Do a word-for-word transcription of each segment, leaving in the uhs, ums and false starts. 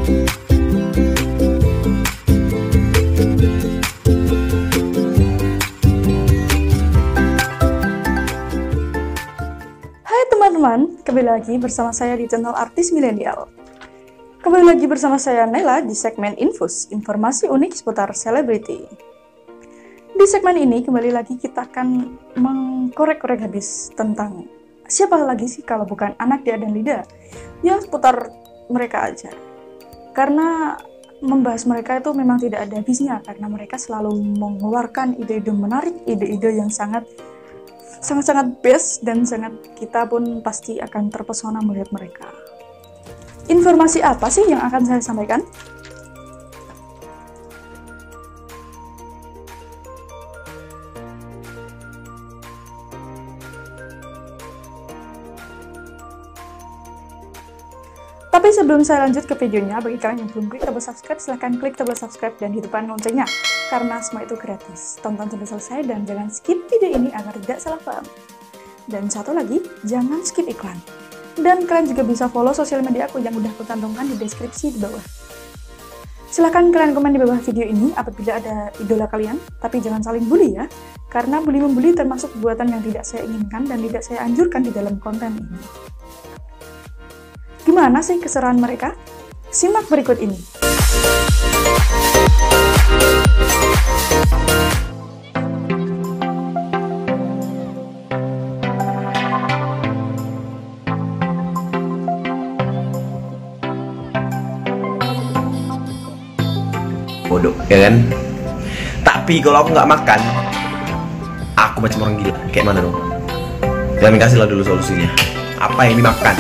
Teman-teman, kembali lagi bersama saya di channel Artis Milenial. Kembali lagi bersama saya Nela di segmen Infus, informasi unik seputar selebriti. Di segmen ini kembali lagi kita akan mengkorek-korek habis tentang siapa lagi sih kalau bukan anak Dia dan Lida. Ya seputar mereka aja. Karena membahas mereka itu memang tidak ada habisnya, karena mereka selalu mengeluarkan ide-ide menarik, ide-ide yang sangat sangat-sangat best, dan sangat kita pun pasti akan terpesona melihat mereka. Informasi apa sih yang akan saya sampaikan? Tapi sebelum saya lanjut ke videonya, bagi kalian yang belum klik tombol subscribe, silahkan klik tombol subscribe dan hidupkan loncengnya, karena semua itu gratis. Tonton sampai selesai dan jangan skip video ini agar tidak salah paham. Dan satu lagi, jangan skip iklan. Dan kalian juga bisa follow sosial media aku yang udah aku cantumkan di deskripsi di bawah. Silahkan kalian komen di bawah video ini apabila ada idola kalian, tapi jangan saling bully ya, karena bully-membuli termasuk perbuatan yang tidak saya inginkan dan tidak saya anjurkan di dalam konten ini. Gimana sih keseruan mereka? Simak berikut ini. Bodoh, ya kan? Tapi kalau aku nggak makan, aku macam orang gila. Kayak mana dong? Kalian kasih lah dulu solusinya. Apa yang dimakan?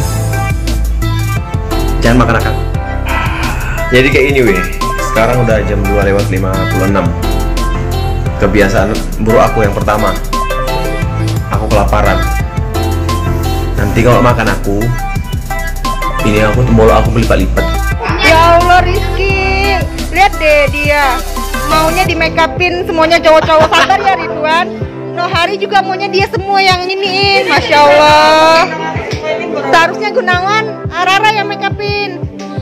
Jangan makan akal. Jadi kayak ini weh. Sekarang udah jam dua lewat lima puluh enam. Kebiasaan buruk aku yang pertama, aku kelaparan. Nanti kalau makan aku, ini aku mulut aku berlipat-lipat. Ya Allah Rizky, lihat deh dia maunya di make upin semuanya cowok-cowok. Sabar ya Ridwan. No hari juga maunya dia semua yang ini. Masya Allah. Seharusnya Gunawan, Rara yang make upin.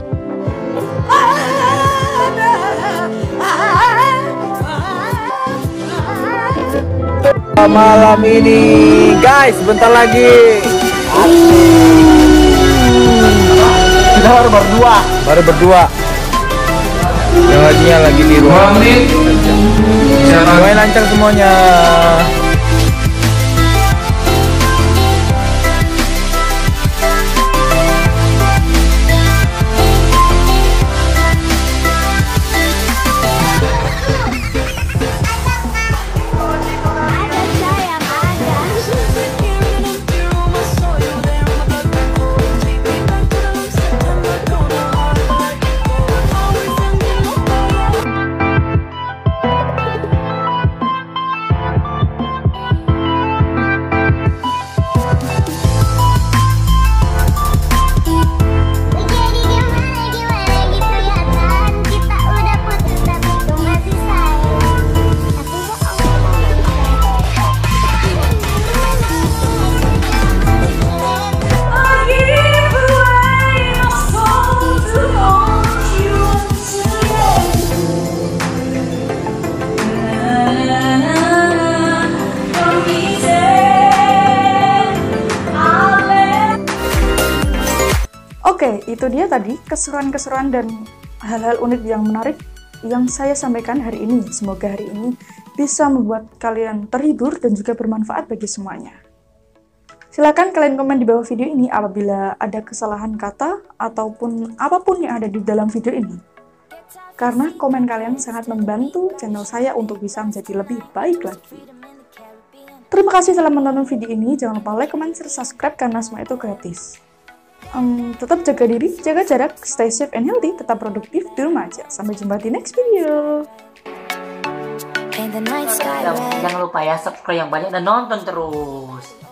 Malam ini guys, sebentar lagi kita baru berdua baru berdua yang lainnya lagi di rumah. Semuanya lancar semuanya. Oke, itu dia tadi keseruan-keseruan dan hal-hal unik yang menarik yang saya sampaikan hari ini. Semoga hari ini bisa membuat kalian terhibur dan juga bermanfaat bagi semuanya. Silakan kalian komen di bawah video ini apabila ada kesalahan kata ataupun apapun yang ada di dalam video ini. Karena komen kalian sangat membantu channel saya untuk bisa menjadi lebih baik lagi. Terima kasih telah menonton video ini. Jangan lupa like, comment, share, subscribe karena semua itu gratis. Um, tetap jaga diri, jaga jarak, stay safe and healthy, tetap produktif di rumah aja. Sampai jumpa di next video. Jangan lupa ya subscribe yang banyak dan nonton terus.